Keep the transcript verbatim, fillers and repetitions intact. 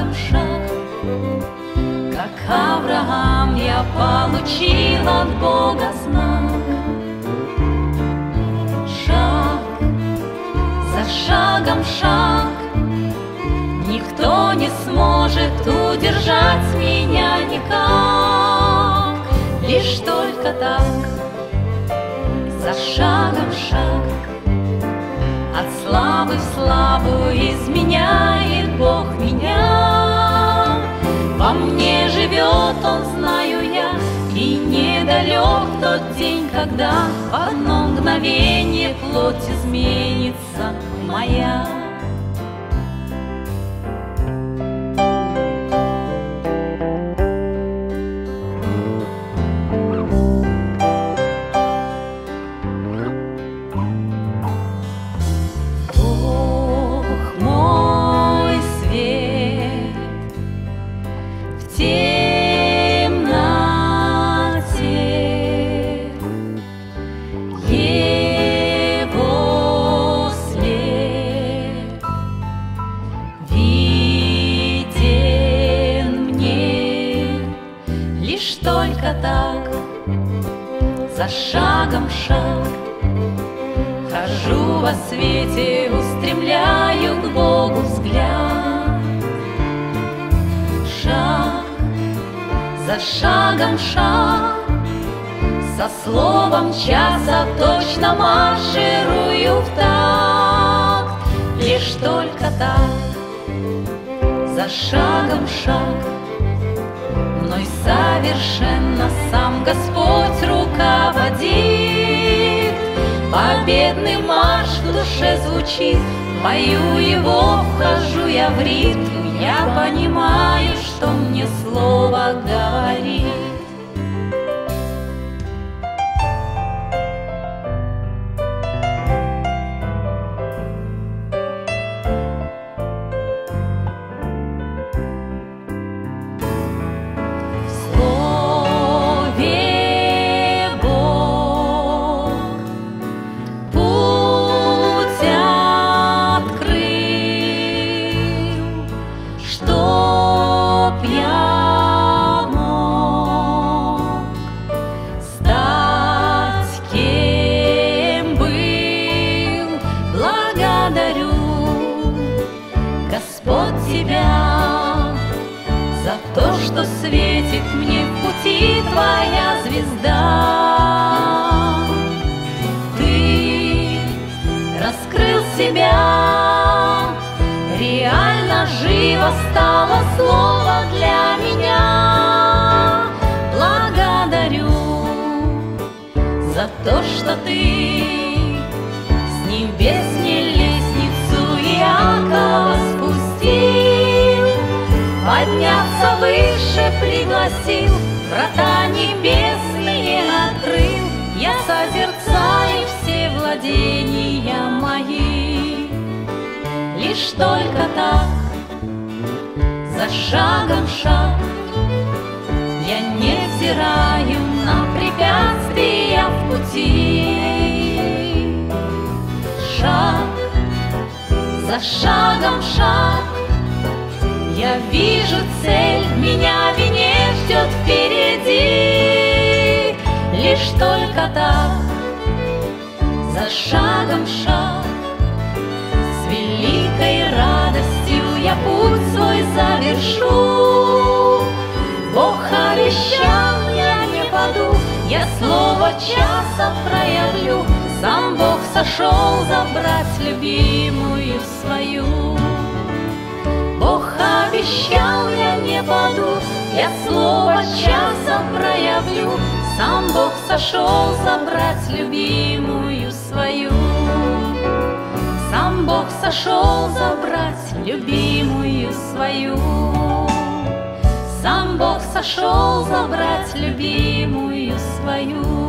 шагом шаг, как Авраам я получил от Бога знак. Шаг за шагом шаг, никто не сможет удержать меня никак. Лишь только так, за шагом шаг, от славы в славу изменяет Бог меня. Во мне живет Он, знаю я, и недалек тот день, когда в одно мгновение плоть изменится моя. Только так, за шагом шаг, хожу во свете, устремляю к Богу взгляд. Шаг за шагом шаг, со словом часа точно марширую в такт. Лишь только так, за шагом шаг, мной совершенно сам Господь руководит. Победный марш в душе звучит, пою его, вхожу я в ритм. Я понимаю, что мне слово говорит. Господь, Тебя за то, что светит мне в пути Твоя звезда. Ты раскрыл себя, реально живо стало слово для меня. Благодарю за то, что Ты с небес мне лестницу Иакова спустил, подняться выше пригласил, врата небесные открыл. Я созерцаю все владения мои. Лишь только так, за шагом шаг, я не взираю на препятствия в пути. Шаг за шагом шаг, я вижу цель, меня венец ждет впереди. Лишь только так, за шагом шаг, с великой радостью я путь свой завершу. Бог обещал, я не паду, я слово часа проявлю. Сам Бог сошел забрать любимую свою. Бог обещал, я не паду, я слово часа проявлю. Сам Бог сошел забрать любимую свою. Сам Бог сошел забрать любимую свою. Сам Бог сошел забрать любимую свою.